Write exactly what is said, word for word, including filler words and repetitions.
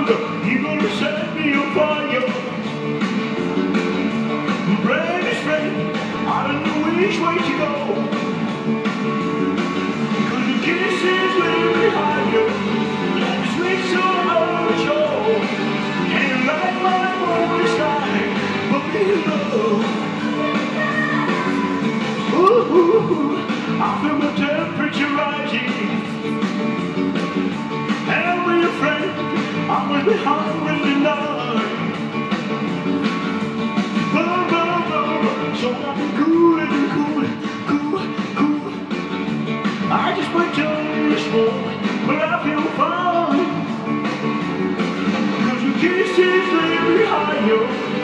you're gonna set me on fire. Brain is friend, I don't know which way to go. Cause the kisses leave me higher, like a sweet soul of a show. Can't light my morning sky, but below. Ooh, ooh, ooh, I feel my temperature rising. And I'll be a friend, I will be hungry tonight. So I'll be cool and cool, cool, cool. I just might tell you small, but I feel fine. Cause your kisses leave me higher.